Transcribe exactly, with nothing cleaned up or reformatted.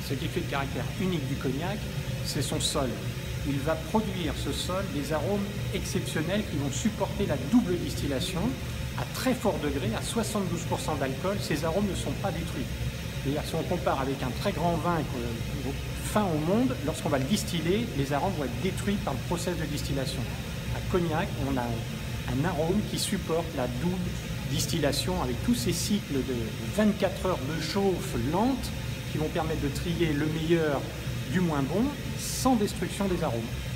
Ce qui fait le caractère unique du cognac, c'est son sol. Il va produire, ce sol, des arômes exceptionnels qui vont supporter la double distillation à très fort degré, à soixante-douze pour cent d'alcool. Ces arômes ne sont pas détruits. C'est-à-dire, si on compare avec un très grand vin fin au monde, lorsqu'on va le distiller, les arômes vont être détruits par le process de distillation. À cognac, on a un arôme qui supporte la double distillation avec tous ces cycles de vingt-quatre heures de chauffe lente qui vont permettre de trier le meilleur du moins bon sans destruction des arômes.